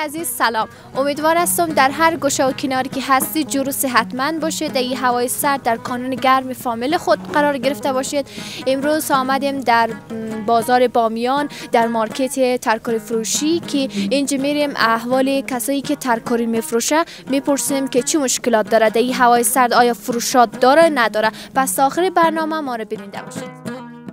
عزیز سلام. امیدوار هستم در هر گوشه و کناری که هستید جور و صحتمند باشید. در این هوای سرد در کانون گرم فامیل خود قرار گرفته باشید. امروز آمدیم در بازار بامیان در مارکت ترکاری فروشی که اینجا میریم احوال کسایی که ترکاری میفروشه میپرسیم که چه مشکلات داره در این هوای سرد، آیا فروشات داره نداره. پس تا آخر برنامه ما رو ببینید باشید.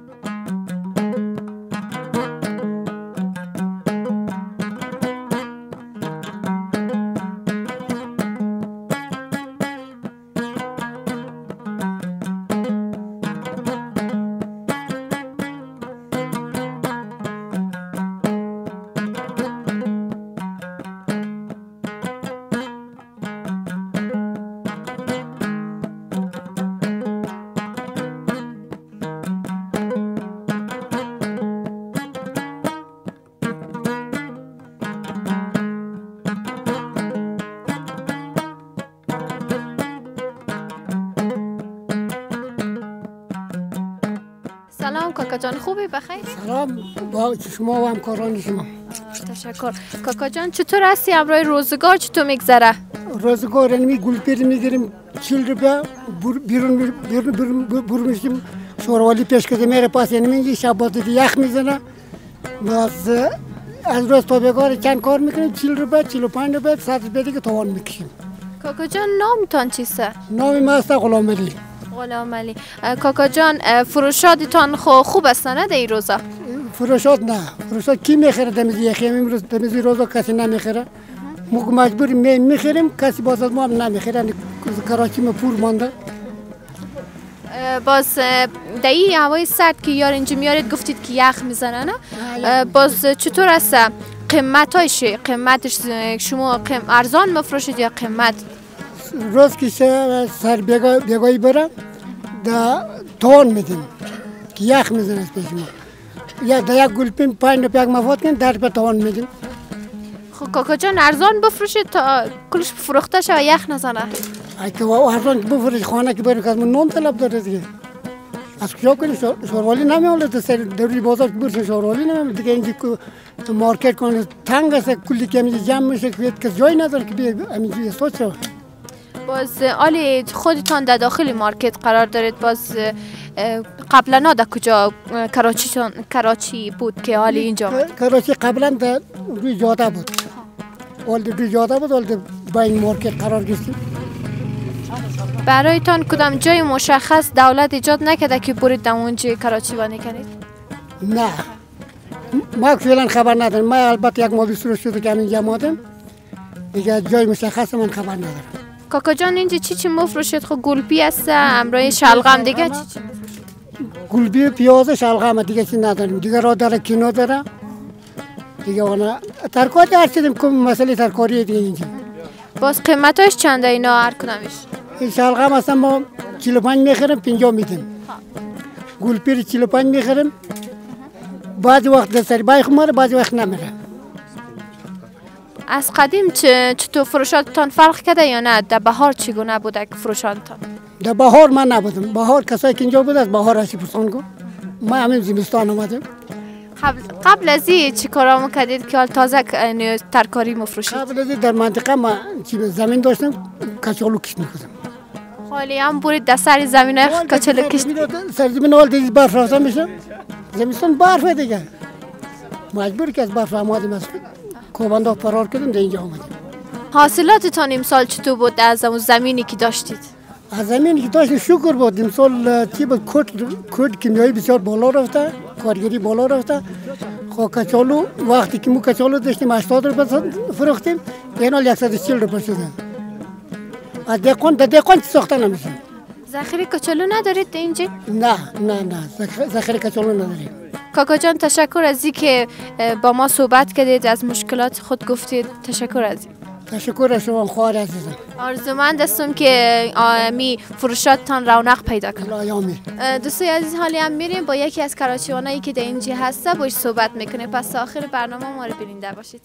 سلام کاکا جان، خوبی؟ بخیر؟ سلام با شما و همکاران شما. تشکر. کاکا جان چطور هستی؟ امروز روزگار چطور میگذره؟ روزگار اینمی گلپیر میگیریم 40 روپیه بیرون میشیم شوروالی پیش کده میره پاس اینمی شب یخ میزنه. باز از روز تا بگار چند کار میکنیم 40 روپیه 45 روپیه 100 روپیه دیگه توان میکشیم. کاکا جان نامتان چیسته؟ نام ما است غلام علی. غلام علی. کاکا جان فروشاتتان خوب است نه در این روزا؟ فروشات نه، فروشات کی میخره دمیزی یخیم امروز دمیزی روزا کسی نمیخره. مجبور میخریم کسی باز از ما هم نمیخره. کراچی ما پول مانده. باز در این هوای سرد که یار اینجا میارید گفتید که یخ میزنه نه؟ باز چطور است قیمتش شما ارزان مفروشید یا قیمت؟ روز که سر بیگایی برم دا توان میدیم که یخ میزنه از پیش ما. یا دا یک گلپین 5 روپیه مفاد کنیم 10 روپیه توان میدیم. خب کاکا جان ارزان بفروشید تا کلش فروخته شه و یخ نزنه. اگه ارزان بفروشید خانه که بریم که از من نام طلب داره دیگه. از کجا کنیم شوروالی نمیاله تا سر دوری بازار که برسه شوروالی نمیاله دیگه. اینجا تو مارکت کنه تنگ است کلی که همینجا جمع میشه که جای نداره که بیا همینجا سوچ رو. باز آلی خودتان در داخل مارکت قرار دارید. باز قبلا در کجا کراچی بود که حالی اینجا؟ کراچی قبلا در روی جاده بود. اول روی جاده بود، اول با این مارکت قرار گرفتیم. برایتان کدام جای مشخص دولت ایجاد نکرده که برید در اونجا کراچی بانی کنید؟ نه ما فعلا خبر ندارم. ما البته یک ماه بیشتر شده که همینجا آمدم دیگه جای مشخص من خبر ندارم. کاکا جان اینجا چی مفروشید؟ خب گلپی است امروز شلغم دیگه چی؟ گلبی پیاز شلغم دیگه چی نداریم. دیگه را داره کینو داره دیگه اونا ترکاری هر چیزیم که مسئله ترکاری دیگه اینجا. باز قیمتاش چنده اینا هر کدامش؟ این شلغم اصلا ما 45 میخریم 50 میدیم. گلپی 45 میخریم. بعضی وقت دستری بای خماره بعضی وقت نمیره. از قدیم چطور فروشاتتان فرق کرده یا نه؟ در بهار چگونه بوده فروشاتتان؟ در بهار من نبودم. بهار کسایی که اینجا بود از بهار هستی پرسان کو. ما همین زمستان آمدیم. قبل از این چی کارا میکردید که حال تازه ترکاری مفروشید؟ قبل از این در منطقه ما زمین داشتم کچالو کشت میکردم. حالی هم برید در سر زمین کچالو کشت؟ سر زمین حال دیگه برف رفته میشه. زمستان برف دیگه. مجبور که از برف آمدیم از کوبنده فرار کردیم در اینجا آمدیم. حاصلاتتان امسال چطور بود از اون زمینی که داشتید؟ از زمینی که داشتیم شکر بود. امسال چی بود کود کیمیایی بسیار بالا رفته، کارگری بالا رفته. خب کچالو وقتی که ما کچالو داشتیم 80 روپیه فروختیم این حال 140 روپیه شده. از دهقان ساخته نمیشه. ذخیره کچالو ندارید اینجا؟ نه ذخیره کچالو نداریم. کاکا جان تشکر از اینکه با ما صحبت کردید، از مشکلات خود گفتید. تشکر از این. تشکر از شما خواهر عزیزم. آرزومند هستم که می فروشاتتان رونق پیدا کنه. دوستای عزیز حالی هم میریم با یکی از کراچیوانایی که در اینجا هسته باش صحبت میکنه. پس آخر برنامه ما رو ببینید باشید.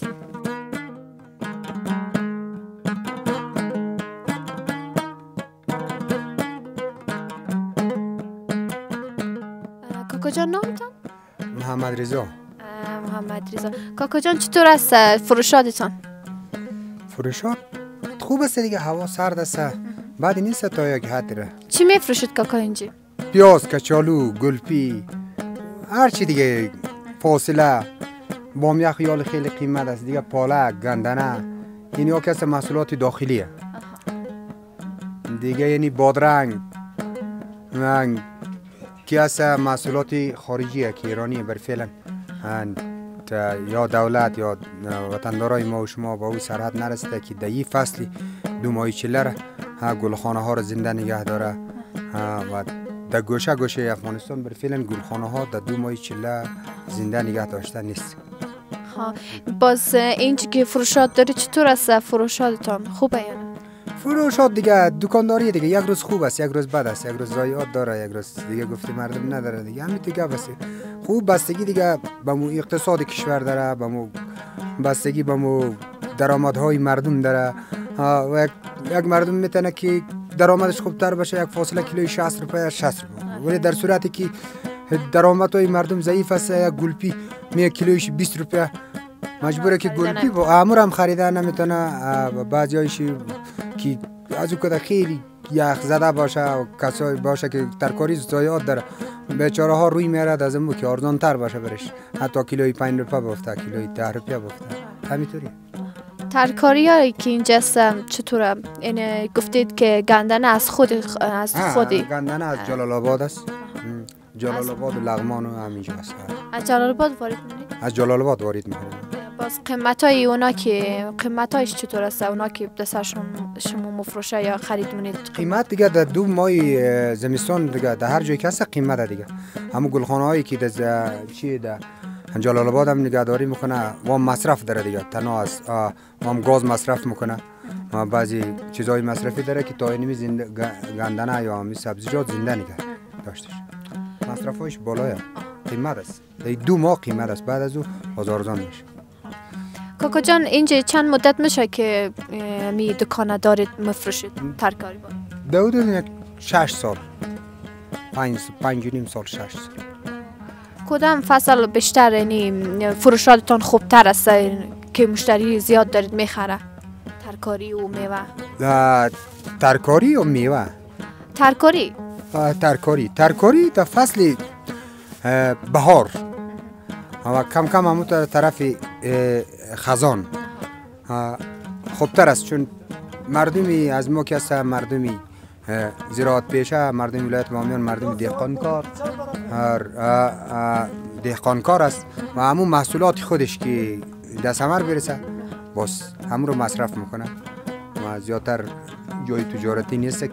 کاکا جان نامتان؟ محمد رضا. محمد رضا. کاکا جان چطور است فروشاتتان؟ فروشات خوب است دیگه، هوا سرد است، بعد نیست تا یک حد ره. چی میفروشید کاکا اینجا؟ پیاز، کچالو، گلپی، هر چی دیگه، فاصله، بامیه خیال خیلی قیمت است دیگه، پالک، گندنه، یعنی ها که محصولات داخلیه دیگه، یعنی بادرنگ که از محصولات خارجیه که ایرانیه بر فعلا یا دولت یا وطندارای ما و شما با او سرحد نرسیده که در این فصلی 2 ماه چله گلخانه ها رو زنده نگه داره و در گوشه گوشه افغانستان بر فعلا گلخانه ها در 2 ماه چله زنده نگه داشته نیست. باز اینجا که فروشات داری چطور است؟ فروشاتتان خوبه یا نه؟ فروشات دیگه دکانداری دیگه، یک روز خوب است، یک روز بد است، یک روز ضایعات داره، یک روز دیگه گفته مردم نداره دیگه، همین دیگه بس. خوب بستگی دیگه به مو اقتصاد کشور داره، به مو بستگی به مو درآمدهای مردم داره. و یک مردم میتونه که درآمدش خوبتر باشه، یک فاصله کیلوی 60 روپیه 60 روپیه، ولی در صورتی که درآمدهای مردم ضعیف است، یک گلپی می کیلویش 20 روپیه مجبوره که گلپی با امور هم خریدن نمیتونه. بعضیایش که از او کده خیلی یخ زده باشه و کسایی باشه که ترکاری ضایعات داره، بیچاره ها روی میرد از امو که ارزان تر باشه برش، حتی کیلوی 5 روپیه بفته، کیلوی 10 روپیه بفته، همینطوری. ترکاری هایی که اینجا هستم چطوره؟ این گفتید که گندنه از خودی گندنه از جلال آباد است، جلال آباد و لغمان و همینجا است. از جلال آباد وارد می‌کنید؟ از جلال آباد وارد می‌کنید. باز قیمتای اونا که قیمتایش چطور است؟ اونا که دستشون شما مفروشه یا خرید مونید؟ قیمت دیگه در 2 ماه زمستان دیگه در هر جایی که هست قیمت دیگه. همون گلخانه هایی که در چی در جلال آباد هم نگهداری میکنه و مصرف داره دیگه، تنها از هم گاز مصرف میکنه و بعضی چیزای مصرفی داره که تا اینمی گندنه یا همی سبزیجات زنده نگه داشتش. مصرفایش بالایه، قیمت است. در 2 ماه قیمت است، بعد از او هزارزان میشه. کاکا جان اینجا چند مدت میشه که می دکانه دارید مفروشید ترکاری با؟ حدود 6 سال، 5.5 سال 6 سال. کدام فصل بیشتر یعنی فروشاتتان خوبتر است که مشتری زیاد دارید میخره؟ ترکاری و میوه؟ ترکاری و میوه. ترکاری در فصل بهار و کم کم همون طرف خزان خوبتر است، چون مردمی از ما که هست مردمی زراعت پیشه، مردم ولایت بامیان مردم دهقانکار است و همون محصولات خودش که در ثمر برسه باز همون رو مصرف میکنه و زیادتر جای تجارتی نیست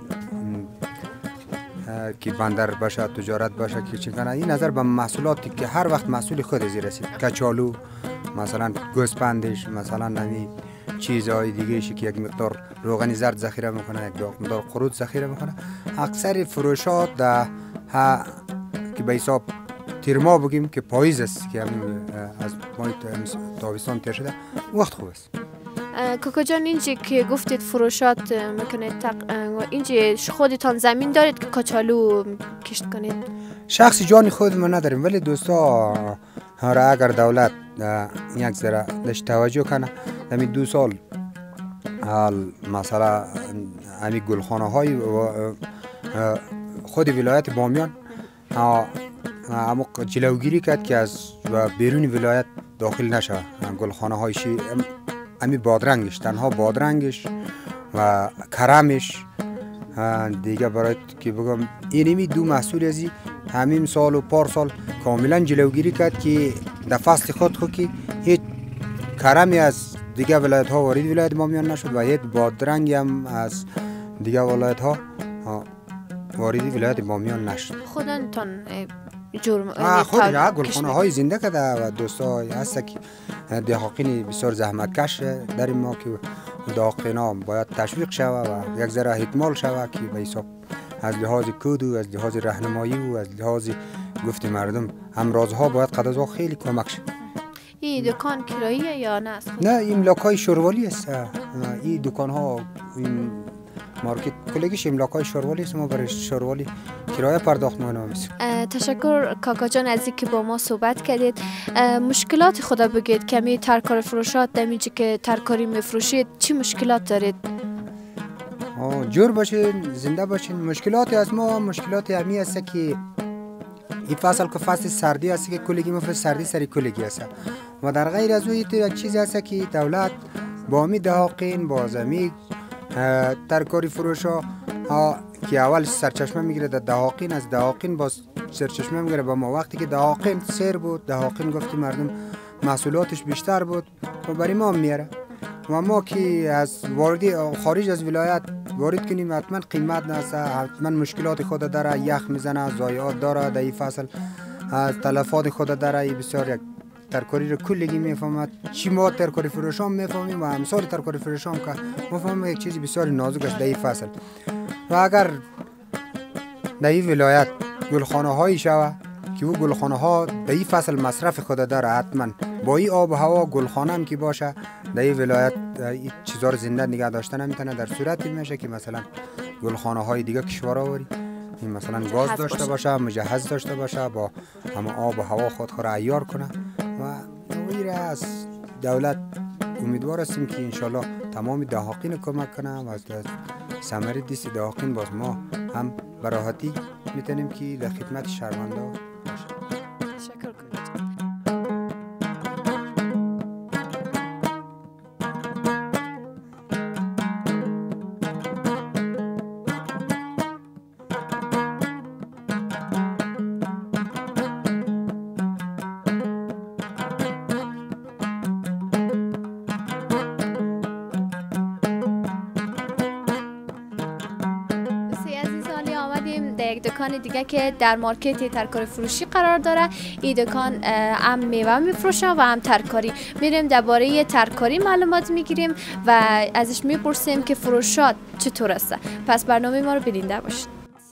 که بندر باشه، تجارت باشه که چی کنه. این نظر به محصولاتی که هر وقت محصول خود از رسید، کچالو مثلا، گوسپندش مثلا، نمی چیزهای دیگه که یک مقدار روغن زرد ذخیره میکنه، یک مقدار قروت ذخیره میکنه. اکثر فروشات در که به حساب تیر ماه بگیم که پاییز است که از ماه تابستان تیر شده، وقت خوب است. کاکا جان اینجا که گفتید فروشات میکنید، اینجا خودتان زمین دارید که کچالو کشت کنید؟ شخصی جانی خود ما نداریم، ولی دوستا را اگر دولت یک ذره داشت توجه کنه، همین 2 سال مثلا همین گلخانه های خود ولایت بامیان جلوگیری کرد که از بیرون ولایت داخل نشه گلخانه هایشی. همین بادرنگش، تنها بادرنگش و کرمش دیگه، برای که بگم اینمی 2 محصول ازی همین سال و پارسال کاملا جلوگیری کرد که در فصل خود که هیچ کرمی از دیگه ولایت ها وارد ولایت بامیان نشد و هیچ بادرنگ هم از دیگه ولایت ها وارد ولایت بامیان نشد. خودتان خود گلخانه های زنده کرده و دوستای هست که دهقان بسیار زحمتکش در این ما که دهقان باید تشویق شود و یک ذره احتمال شود که به حساب از لحاظ کود و از لحاظ راهنمایی و از لحاظ گفت مردم همرازها باید قدازها خیلی کمک شد. این دکان کراییه یا نه؟ نه، این لاکای شوروالی است. این دکان ها، این مارکت کلگیش املاکای شوروالی است. ما برای شوروالی کرایه پرداخت میکنم. تشکر کاکا جان از اینکه با ما صحبت کردید. مشکلات خدا بگید کمی ترکاری فروشات دمیجی که ترکاری میفروشید چی مشکلات دارید؟ جور باشین، زنده باشین. مشکلاتی از ما مشکلاتی همی است که این فصل که فصل سردی است که کلگی مفرد سردی سری کلگی است و در غیر از او یک چیز است که دولت با می دهاقین با زمی ترکاری فروش ها که اول سرچشمه میگیره در دهاقین، از دهاقین باز سرچشمه میگیره با ما. وقتی که دهاقین سیر بود، دهاقین گفتی مردم محصولاتش بیشتر بود و برای ما میاره و ما که از واردی خارج از ولایت وارد کنیم حتما قیمت نست، حتما مشکلات خود داره، یخ میزنه، ضایعات داره در این فصل، از تلفات خود داره. بسیار یک ترکاری رو کلگی میفهمد چی ما ترکاری فروشان میفهمیم و امثال ترکاری فروشان که میفهمیم یک چیزی بسیار نازک است در این فصل. و اگر در این ولایت گلخانه هایی شود که او گلخانه ها در این فصل مصرف خود داره، حتما با این آب و هوا گلخانه هم که باشه در این ولایت این چیزا رو زنده نگه داشته نمیتونه. در صورتی میشه که مثلا گلخانه های دیگه کشور آوری این مثلا گاز داشته باشه، مجهز داشته باشه، با همه آب و هوا خود را عیار کنه و ویره از دولت امیدوار هستیم که انشالله تمام دهاقین کمک کنه و از ثمر دست دهاقین باز ما هم براحتی میتونیم که در خدمت شهروندان باشیم. تشکر کنم. یک دکان دیگه که در مارکت ترکاری فروشی قرار داره. این دکان هم میوه میفروشه و هم ترکاری. میریم درباره ترکاری معلومات میگیریم و ازش میپرسیم که فروشات چطور است. پس برنامه ما رو بیننده باشید.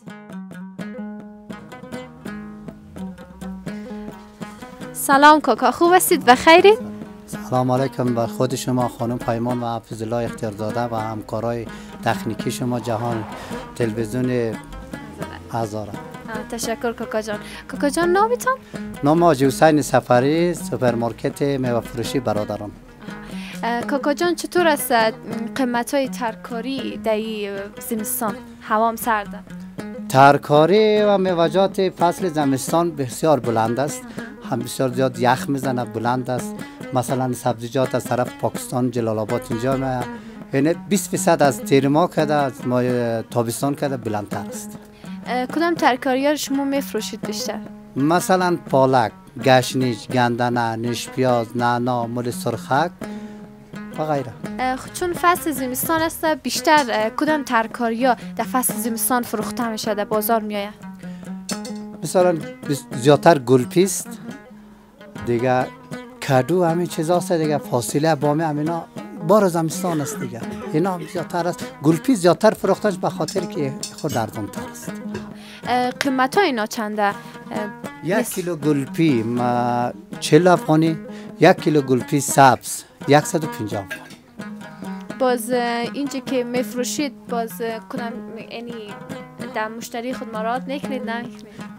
سلام کاکا، خوب هستید؟ بخیرید؟ سلام علیکم بر خود شما خانم پیمان و حفظ الله اختیارزاده و همکارای تکنیکی شما جهان تلویزیون هزاره. تشکر کاکا جان. کاکا جان نامتون؟ نام حاجی حسین سفری، سوپرمارکت میوه فروشی برادران. کاکا جان چطور است قیمت های ترکاری در زمستان؟ هوا هم سرده. ترکاری و میوه‌جات فصل زمستان بسیار بلند است، هم بسیار زیاد یخ میزنه، بلند است. مثلا سبزیجات از طرف پاکستان جلال آباد اینجا یعنی 20% از تیر ماه کده از ماه تابستان کده بلندتر است. کدام ترکاری ها شما میفروشید بیشتر؟ مثلا پالک، گشنیج، گندنه، نیش پیاز، نعنا، مل سرخک و غیره. چون فصل زمستان است بیشتر کدام ترکاری ها در فصل زمستان فروخته میشه در بازار میآید؟ مثلا زیادتر گلپیست دیگه، کدو، همین چیزاست دیگه، فاصله بامی همینا بار زمستان است دیگه. اینا هم زیادتر است. گلپیست زیادتر فروختنش به خاطر که خود ارزان‌تر است. قیمت ها اینا چنده؟ 1 کیلو گلپی 40 افغانی، 1 کیلو گلپی سبز 150 افغانی. باز اینجا که میفروشید باز کنم یعنی در مشتری خود مراعات نکنید؟ نه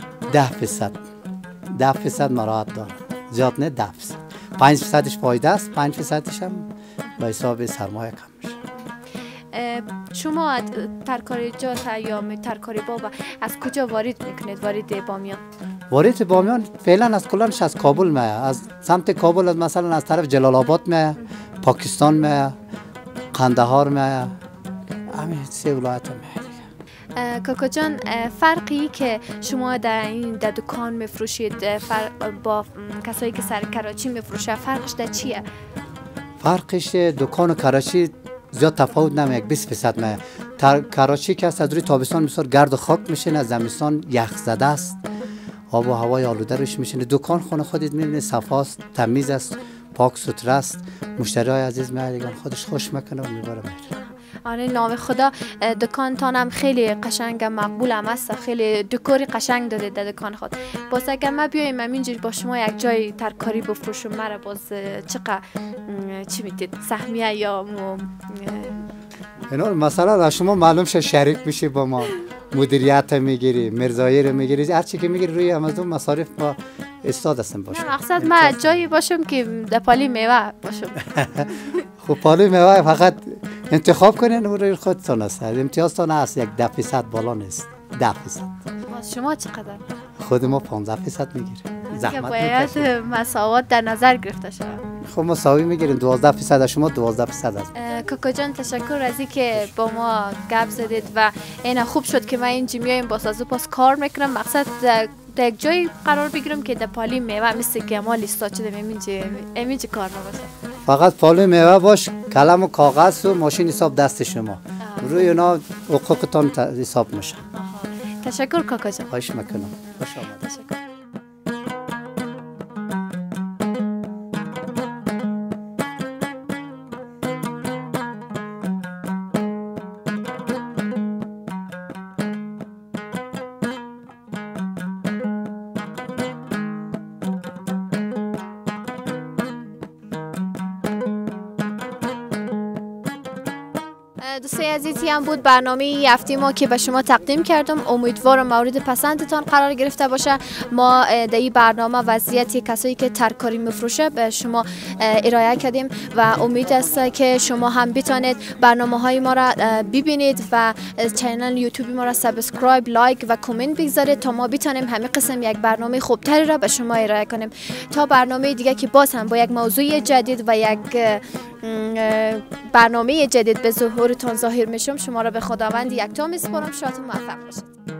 10% مراعات داره، زیاد نه 10%. 5%ش فایده است، 5%ش هم به حساب سرمایه کم میشه. شما ترکاری جات یا ترکاری بابا از کجا وارد میکنید؟ وارد بامیان؟ وارد بامیان فعلا از کلانش از کابل میاد، از سمت کابل، از مثلا از طرف جلال آباد میاد، پاکستان میاد، قندهار میاد، همین 3 ولایت میاد. کاکا جان فرقی که شما در دکان میفروشید با کسایی که سر کراچی میفروشه فرقش در چیه؟ فرقش دکان کراچی زیاد تفاوت نمیاد، 20% میاد. کراچی که از روی تابستان بسیار گرد و خاک میشه، از زمستان یخ زده است، آب و هوای آلوده روش میشه. دکان خونه خودت میبینید صفاست، تمیز است، پاک سوتره است. مشتری های عزیز میاد خودش خوش میکنه و میبره میره. آره نام خدا، دکانتان هم خیلی قشنگ مقبول هم است، خیلی دکوری قشنگ داره در دکان خود. باز اگر ما بیایم همینجوری با شما یک جای ترکاری بفروشم مرا باز چقدر چی میدید؟ سهمیه یا اینا مثلا شما معلوم شه شریک میشه با ما مدیریت میگیری، مرزایی رو میگیری، هر چی که میگیری روی آمازون مصارف ما استاد هستم باشه. مقصد من جایی باشم که در پالی میوه باشم. خب پالی میوه فقط انتخاب کنین و روی خودتان است. امتیازتان هست 10% بالا نیست. 10%. شما چقدر؟ خود ما 15% میگیریم. زحمت باید مساوات در نظر گرفته شود. خب مساوی میگیریم 12% شما 12% است. کاکا جان تشکر از اینکه با ما گپ زدید و اینا خوب شد که من اینجا میایم با سازو پاس کار میکنم. مقصد در یک جای قرار بگیرم که در پالی میوه مثل که ما لیستات شده اینجا کار نباشه. فقط پالی میوه باش، قلم و کاغذ و ماشین حساب دست شما. روی اونا حقوقتان حساب میشه. تشکر کاکا جان. خواهش میکنم. خوش آمد. تشکر. دوستای عزیزی هم بود برنامه هفته ما که به شما تقدیم کردم. امیدوارم مورد پسندتان قرار گرفته باشه. ما در این برنامه وضعیت کسایی که ترکاری میفروشه به شما ارائه کردیم و امید است که شما هم بتونید برنامه‌های ما را ببینید و چینل یوتیوب ما را سابسکرایب، لایک و کامنت بگذارید تا ما بتونیم همین قسم یک برنامه خوبتری را به شما ارائه کنیم. تا برنامه دیگه که باز هم با یک موضوع جدید و یک برنامه جدید به ظهورتان ظاهر میشم، شما را به خداوند یکتا میسپارم. شاد و موفق باشید.